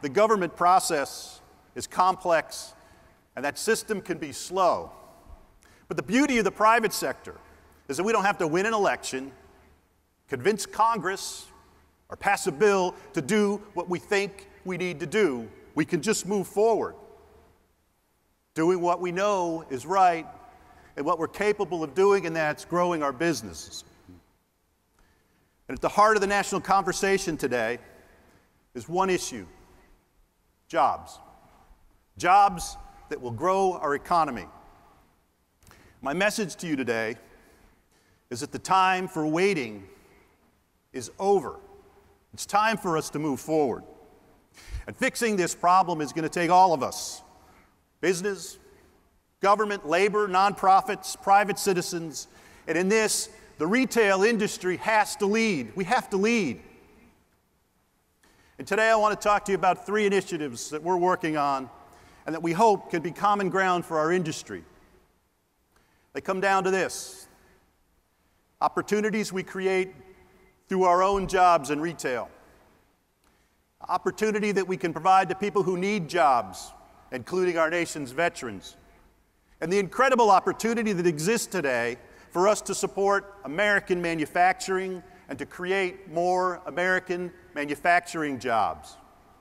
the government process is complex, and that system can be slow. But the beauty of the private sector is that we don't have to win an election, convince Congress, or pass a bill to do what we think we need to do. We can just move forward, doing what we know is right and what we're capable of doing, and that's growing our businesses. And at the heart of the national conversation today is one issue: jobs. Jobs that will grow our economy. My message to you today is that the time for waiting is over. It's time for us to move forward. And fixing this problem is going to take all of us: business, government, labor, nonprofits, private citizens. And in this, the retail industry has to lead. We have to lead. And today I want to talk to you about 3 initiatives that we're working on and that we hope can be common ground for our industry. They come down to this: opportunities we create through our own jobs in retail. Opportunity that we can provide to people who need jobs, including our nation's veterans. And the incredible opportunity that exists today for us to support American manufacturing and to create more American manufacturing jobs.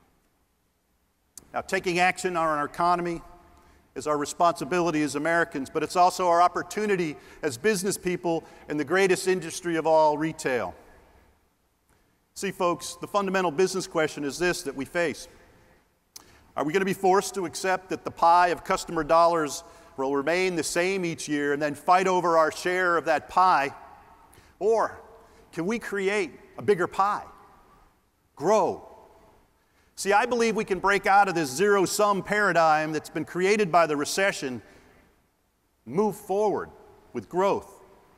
Now, taking action on our economy is our responsibility as Americans, but it's also our opportunity as business people in the greatest industry of all, retail. See, folks, the fundamental business question is this that we face: are we going to be forced to accept that the pie of customer dollars will remain the same each year and then fight over our share of that pie? Or can we create a bigger pie? Grow. See, I believe we can break out of this zero-sum paradigm that's been created by the recession, move forward with growth.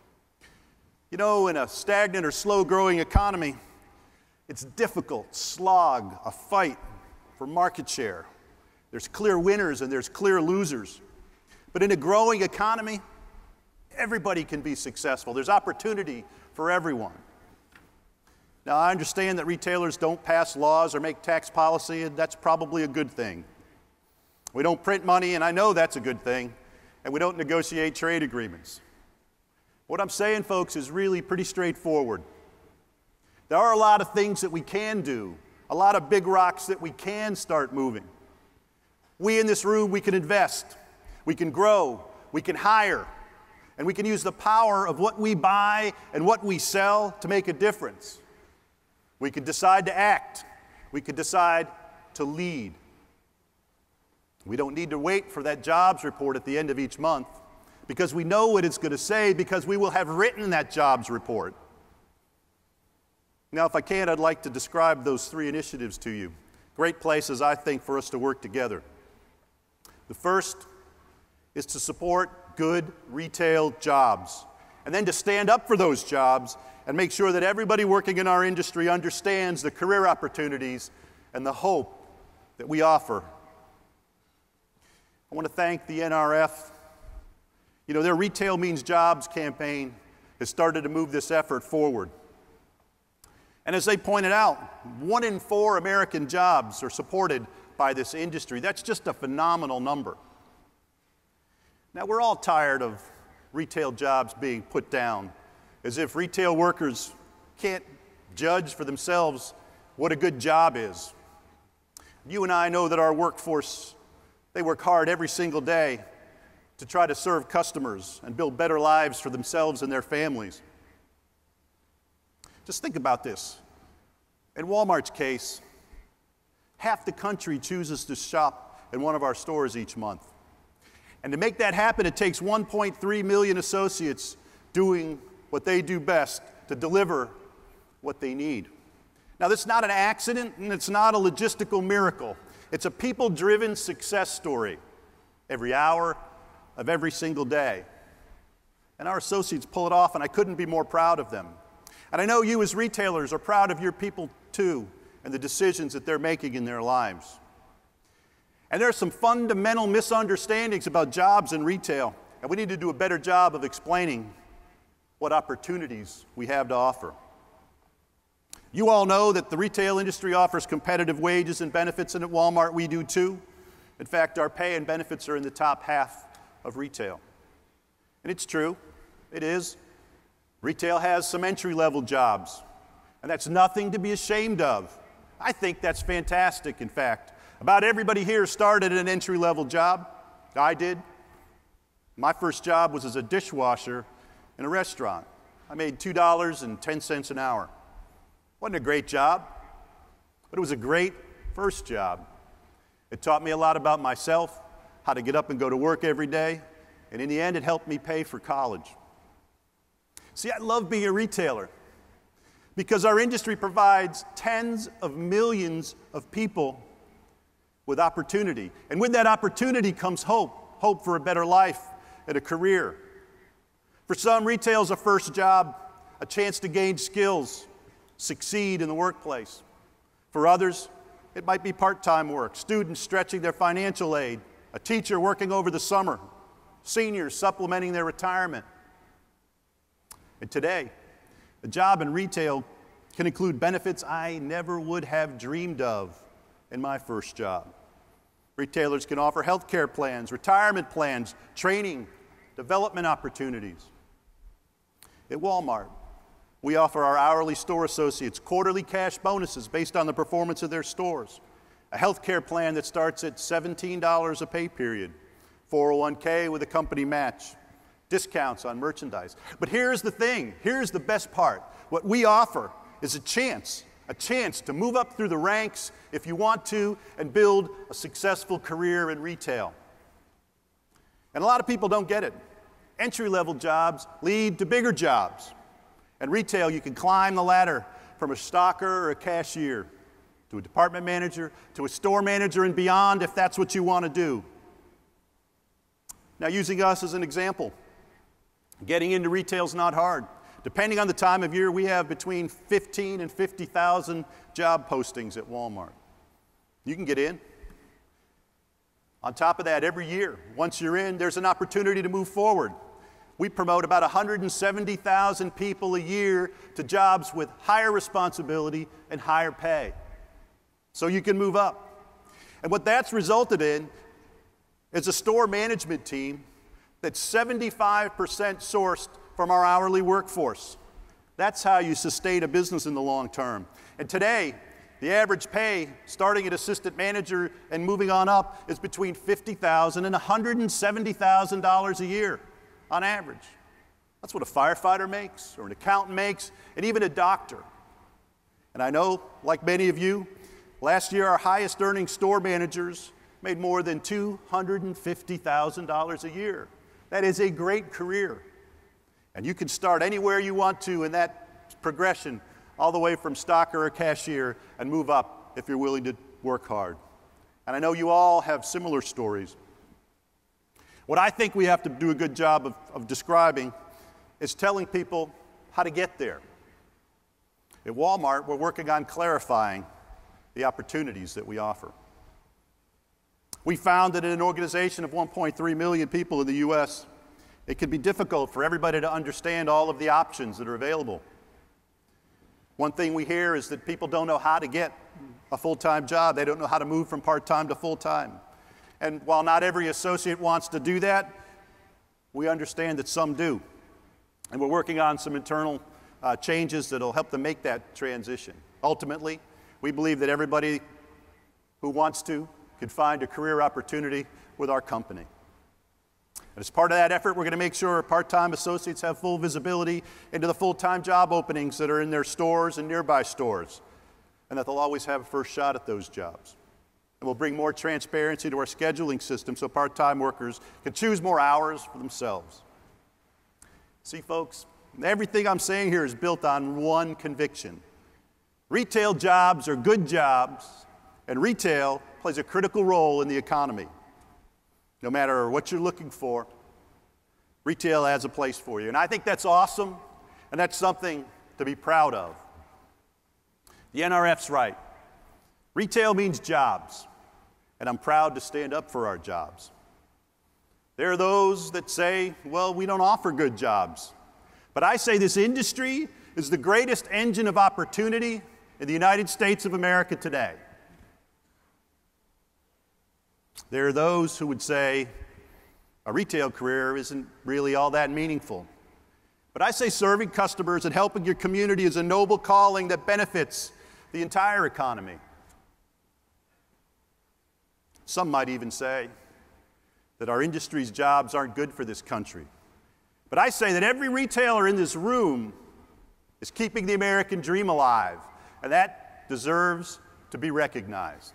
You know, in a stagnant or slow-growing economy, it's difficult, slog, a fight for market share. There's clear winners and there's clear losers. But in a growing economy, everybody can be successful. There's opportunity for everyone. Now, I understand that retailers don't pass laws or make tax policy, and that's probably a good thing. We don't print money, and I know that's a good thing. And we don't negotiate trade agreements. What I'm saying, folks, is really pretty straightforward. There are a lot of things that we can do, a lot of big rocks that we can start moving. We in this room, we can invest, we can grow, we can hire, and we can use the power of what we buy and what we sell to make a difference. We could decide to act. We could decide to lead. We don't need to wait for that jobs report at the end of each month because we know what it's going to say because we will have written that jobs report. Now, if I can, I'd like to describe those 3 initiatives to you. Great places, I think, for us to work together. The first is to support good retail jobs, and then to stand up for those jobs and make sure that everybody working in our industry understands the career opportunities and the hope that we offer. I want to thank the NRF. You know, their Retail Means Jobs campaign has started to move this effort forward. And as they pointed out, 1 in 4 American jobs are supported by this industry. That's just a phenomenal number. Now, we're all tired of retail jobs being put down, as if retail workers can't judge for themselves what a good job is. You and I know that our workforce, they work hard every single day to try to serve customers and build better lives for themselves and their families. Just think about this. In Walmart's case, half the country chooses to shop in one of our stores each month. And to make that happen, it takes 1.3 million associates doing what they do best to deliver what they need. Now, this is not an accident, and it's not a logistical miracle. It's a people-driven success story every hour of every single day. And our associates pull it off, and I couldn't be more proud of them. And I know you as retailers are proud of your people too and the decisions that they're making in their lives. And there are some fundamental misunderstandings about jobs in retail, and we need to do a better job of explaining what opportunities we have to offer. You all know that the retail industry offers competitive wages and benefits, and at Walmart we do too. In fact, our pay and benefits are in the top half of retail. And it's true, it is. Retail has some entry-level jobs, and that's nothing to be ashamed of. I think that's fantastic, in fact. About everybody here started at an entry-level job. I did. My first job was as a dishwasher in a restaurant. I made $2.10 an hour. Wasn't a great job, but it was a great first job. It taught me a lot about myself, how to get up and go to work every day, and in the end, it helped me pay for college. See, I love being a retailer because our industry provides tens of millions of people with opportunity. And with that opportunity comes hope, hope for a better life and a career. For some, retail is a first job, a chance to gain skills, succeed in the workplace. For others, it might be part-time work, students stretching their financial aid, a teacher working over the summer, seniors supplementing their retirement. And today, a job in retail can include benefits I never would have dreamed of in my first job. Retailers can offer health care plans, retirement plans, training, development opportunities. At Walmart, we offer our hourly store associates quarterly cash bonuses based on the performance of their stores, a health care plan that starts at $17 a pay period, 401k with a company match, discounts on merchandise. But here's the thing, here's the best part. What we offer is a chance to move up through the ranks if you want to and build a successful career in retail. And a lot of people don't get it. Entry-level jobs lead to bigger jobs. In retail, you can climb the ladder from a stocker or a cashier to a department manager, to a store manager and beyond if that's what you want to do. Now, using us as an example, getting into retail is not hard. Depending on the time of year, we have between 15 and 50,000 job postings at Walmart. You can get in. On top of that, every year, once you're in, there's an opportunity to move forward. We promote about 170,000 people a year to jobs with higher responsibility and higher pay. So you can move up. And what that's resulted in is a store management team that's 75% sourced from our hourly workforce. That's how you sustain a business in the long term. And today, the average pay, starting at assistant manager and moving on up, is between $50,000 and $170,000 a year on average. That's what a firefighter makes, or an accountant makes, and even a doctor. And I know, like many of you, last year our highest earning store managers made more than $250,000 a year. That is a great career. And you can start anywhere you want to in that progression, all the way from stocker or cashier, and move up if you're willing to work hard. And I know you all have similar stories. What I think we have to do a good job of describing is telling people how to get there. At Walmart, we're working on clarifying the opportunities that we offer. We found that in an organization of 1.3 million people in the U.S., it can be difficult for everybody to understand all of the options that are available. One thing we hear is that people don't know how to get a full-time job. They don't know how to move from part-time to full-time. And while not every associate wants to do that, we understand that some do. And we're working on some internal changes that will help them make that transition. Ultimately, we believe that everybody who wants to can find a career opportunity with our company. And as part of that effort, we're going to make sure our part-time associates have full visibility into the full-time job openings that are in their stores and nearby stores, and that they'll always have a first shot at those jobs. And we'll bring more transparency to our scheduling system so part-time workers can choose more hours for themselves. See, folks, everything I'm saying here is built on one conviction. Retail jobs are good jobs, and retail plays a critical role in the economy. No matter what you're looking for, retail has a place for you. And I think that's awesome, and that's something to be proud of. The NRF's right. Retail means jobs, and I'm proud to stand up for our jobs. There are those that say, well, we don't offer good jobs. But I say this industry is the greatest engine of opportunity in the United States of America today, there are those who would say a retail career isn't really all that meaningful. But I say serving customers and helping your community is a noble calling that benefits the entire economy. Some might even say that our industry's jobs aren't good for this country. But I say that every retailer in this room is keeping the American dream alive, and that deserves to be recognized.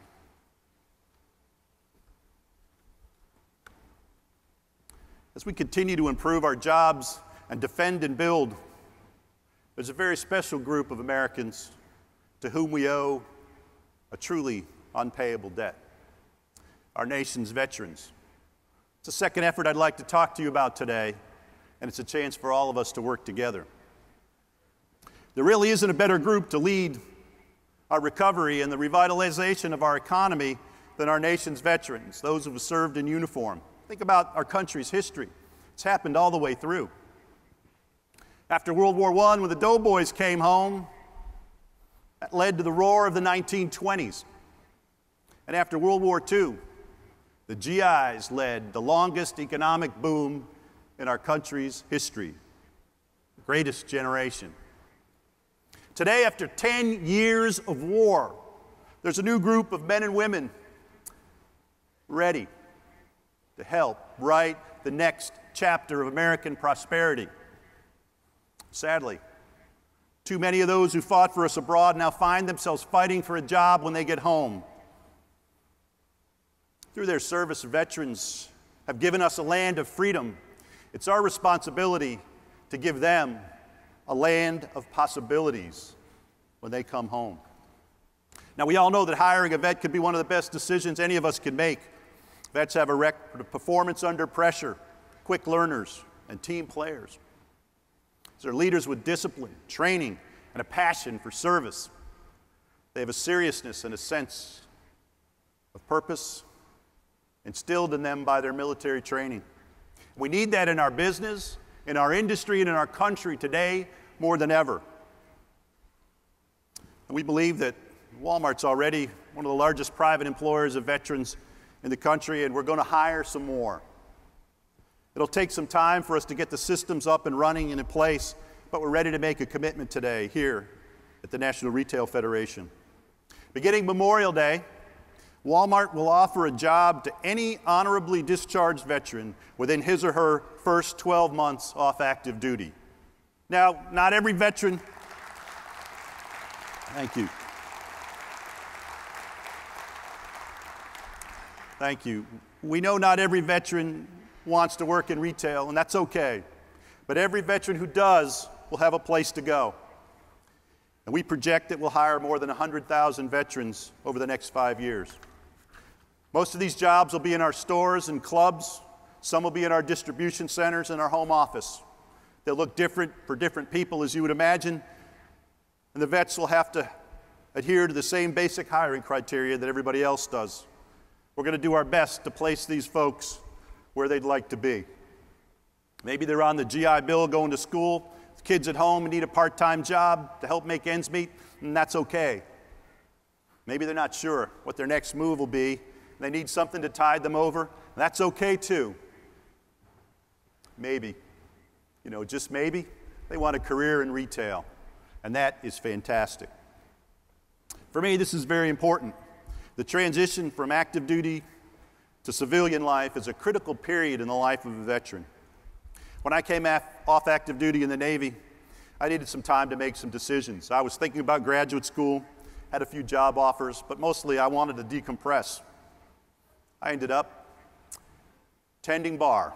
As we continue to improve our jobs and defend and build, there's a very special group of Americans to whom we owe a truly unpayable debt: our nation's veterans. It's a second effort I'd like to talk to you about today, and it's a chance for all of us to work together. There really isn't a better group to lead our recovery and the revitalization of our economy than our nation's veterans, those who have served in uniform. Think about our country's history. It's happened all the way through. After World War I, when the doughboys came home, that led to the roar of the 1920s. And after World War II, the GIs led the longest economic boom in our country's history, the greatest generation. Today, after 10 years of war, there's a new group of men and women ready to help write the next chapter of American prosperity. Sadly, too many of those who fought for us abroad now find themselves fighting for a job when they get home. Through their service, veterans have given us a land of freedom. It's our responsibility to give them a land of possibilities when they come home. Now, we all know that hiring a vet could be one of the best decisions any of us can make. Vets have a record of performance under pressure, quick learners, and team players. They're leaders with discipline, training, and a passion for service. They have a seriousness and a sense of purpose instilled in them by their military training. We need that in our business, in our industry, and in our country today more than ever. And we believe that Walmart's already one of the largest private employers of veterans in the country, and we're going to hire some more. It'll take some time for us to get the systems up and running and in place, but we're ready to make a commitment today here at the National Retail Federation. Beginning Memorial Day, Walmart will offer a job to any honorably discharged veteran within his or her first 12 months off active duty. Now, not every veteran... Thank you. Thank you. We know not every veteran wants to work in retail, and that's okay. But every veteran who does will have a place to go. And we project that we'll hire more than 100,000 veterans over the next 5 years. Most of these jobs will be in our stores and clubs. Some will be in our distribution centers and our home office. They'll look different for different people, as you would imagine. And the vets will have to adhere to the same basic hiring criteria that everybody else does. We're going to do our best to place these folks where they'd like to be. Maybe they're on the GI Bill going to school, kids at home and need a part-time job to help make ends meet, and that's okay. Maybe they're not sure what their next move will be, and they need something to tide them over, and that's okay too. Maybe, just maybe, they want a career in retail, and that is fantastic. For me, this is very important. The transition from active duty to civilian life is a critical period in the life of a veteran. When I came off active duty in the Navy, I needed some time to make some decisions. I was thinking about graduate school, had a few job offers, but mostly I wanted to decompress. I ended up tending bar.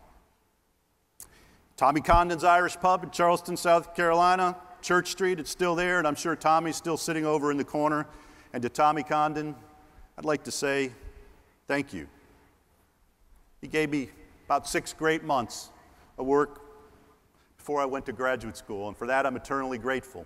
Tommy Condon's Irish Pub in Charleston, South Carolina, Church Street, it's still there, and I'm sure Tommy's still sitting over in the corner. And to Tommy Condon, I'd like to say thank you. He gave me about 6 great months of work before I went to graduate school, and for that I'm eternally grateful.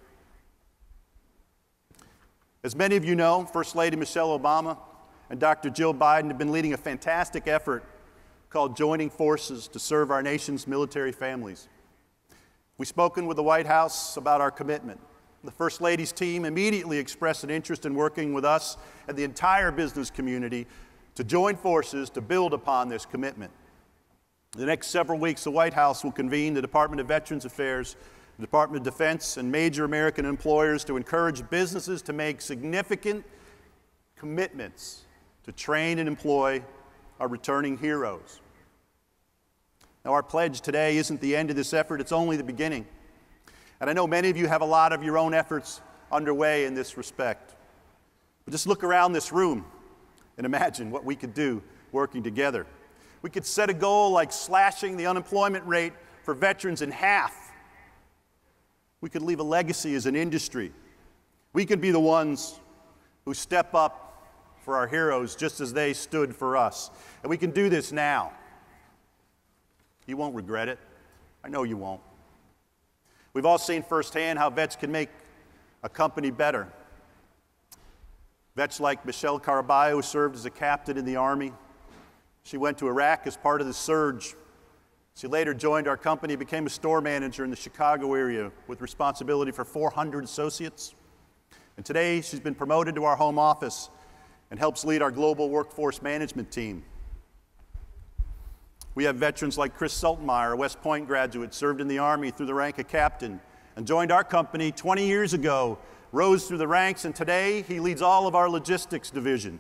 As many of you know, First Lady Michelle Obama and Dr. Jill Biden have been leading a fantastic effort called Joining Forces to serve our nation's military families. We've spoken with the White House about our commitment The First Lady's team immediately expressed an interest in working with us and the entire business community to join forces to build upon this commitment. In the next several weeks, the White House will convene the Department of Veterans Affairs, the Department of Defense, and major American employers to encourage businesses to make significant commitments to train and employ our returning heroes. Now, our pledge today isn't the end of this effort, it's only the beginning. And I know many of you have a lot of your own efforts underway in this respect. But just look around this room and imagine what we could do working together. We could set a goal like slashing the unemployment rate for veterans in half. We could leave a legacy as an industry. We could be the ones who step up for our heroes just as they stood for us. And we can do this now. You won't regret it. I know you won't. We've all seen firsthand how vets can make a company better. Vets like Michelle Caraballo served as a captain in the Army. She went to Iraq as part of the surge. She later joined our company, became a store manager in the Chicago area with responsibility for 400 associates. And today she's been promoted to our home office and helps lead our global workforce management team. We have veterans like Chris Sultenmeyer, a West Point graduate, served in the Army through the rank of captain and joined our company 20 years ago, rose through the ranks, and today he leads all of our logistics division.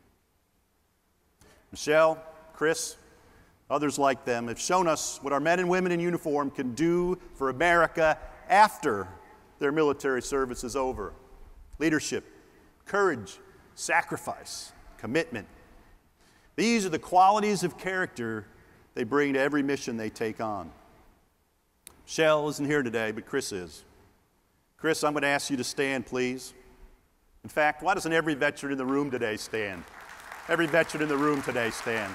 Michelle, Chris, others like them have shown us what our men and women in uniform can do for America after their military service is over. Leadership, courage, sacrifice, commitment. These are the qualities of character they bring to every mission they take on. Michelle isn't here today, but Chris is. Chris, I'm going to ask you to stand, please. In fact, why doesn't every veteran in the room today stand? Every veteran in the room today stand.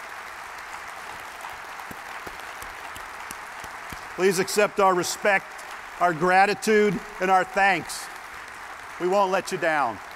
Please accept our respect, our gratitude, and our thanks. We won't let you down.